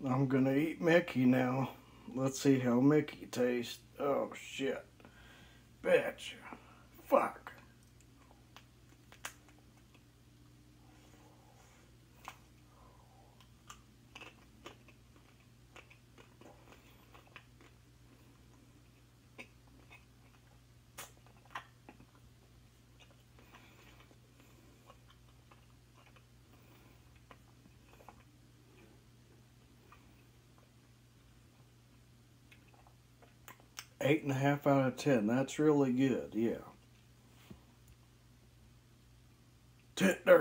I'm gonna eat Mickey now. Let's see how Mickey tastes. Oh shit. Bitch. Fuck. Eight and a half out of 10. That's really good, yeah. There